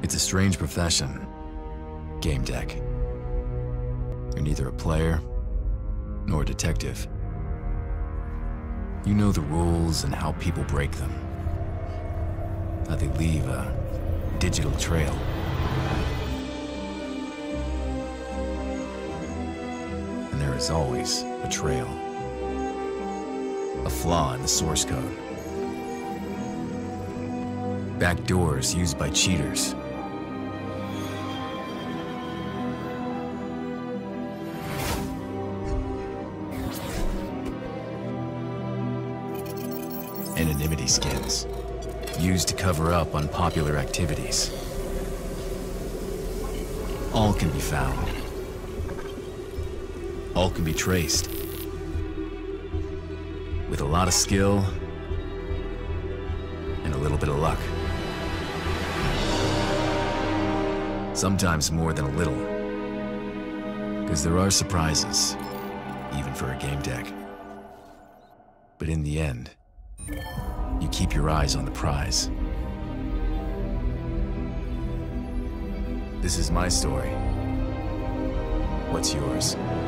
It's a strange profession. Game deck. You're neither a player nor a detective. You know the rules and how people break them. How they leave a digital trail. And there is always a trail. A flaw in the source code. Backdoors used by cheaters. Anonymity skins, used to cover up unpopular activities. All can be found. All can be traced. With a lot of skill and a little bit of luck. Sometimes more than a little. Because there are surprises, even for a game deck. But in the end, you keep your eyes on the prize. This is my story. What's yours?